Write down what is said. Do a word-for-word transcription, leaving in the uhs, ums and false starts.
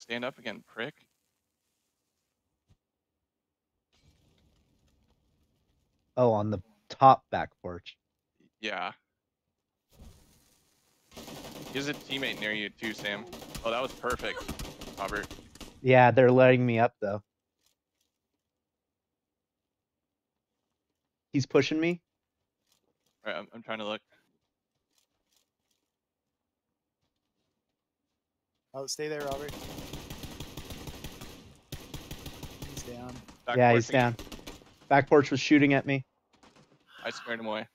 Stand up again, prick. Oh, on the top back porch. Yeah. There's a teammate near you too, Sam. Oh, that was perfect, Robert. Yeah, they're letting me up though. He's pushing me. All right, I'm, I'm trying to look. Oh, stay there, Robert. He's down. Back Yeah, porch he's again. down. Back porch was shooting at me. I squared him away.